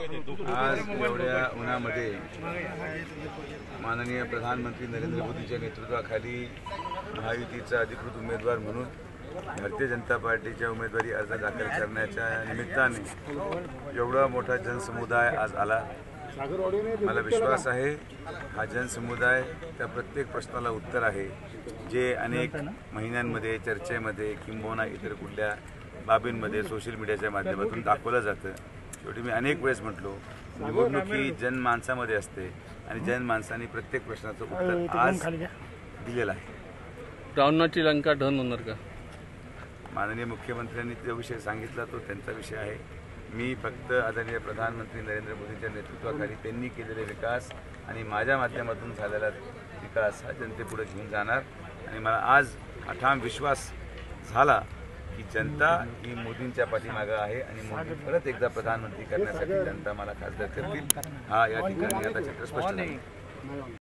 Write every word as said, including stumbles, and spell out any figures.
आज एवढ्या उन्हामध्ये माननीय प्रधानमंत्री नरेंद्र मोदींच्या नेतृत्वाखाली महायुतीचा अधिकृत उमेदवार म्हणून भारतीय जनता पार्टीच्या उमेदवारी अर्ज दाखल करण्याच्या निमित्ताने एवढा मोठा जनसमुदाय आज आला। मला विश्वास आहे हा जनसमुदाय त्या प्रत्येक प्रश्नाला उत्तर आहे जे अनेक महिन्यांमध्ये चर्चेमध्ये किंबहुना इतर कुठल्या बाबींमध्ये सोशल मीडियाच्या माध्यमातून दाखवलं जातं। शेवटी मी अनेक वेळेस म्हटलो, निवडणूक ही जनमानसामध्ये असते आणि जनमानसाने प्रत्येक प्रश्नाचं उत्तर आज दिलेलं आहे। रावणाची लंका ढन होणार का? माननीय मुख्यमंत्र्यांनी जो विषय सांगितला तो त्यांचा विषय आहे। मी फक्त आदरणीय प्रधानमंत्री नरेंद्र मोदींच्या नेतृत्वाखाली त्यांनी केलेले विकास आणि माझ्या माध्यमातून झालेला विकास हा जनतेपुढे घेऊन जाणार आणि मला आज हा ठाम विश्वास झाला की जनता ही मोदींच्या पाठीमागे आहे आणि मोदी परत एकदा प्रधानमंत्री करण्यासाठी जनता मला खासदार करतील। हा या ठिकाणी आता चित्र स्पष्ट झालं।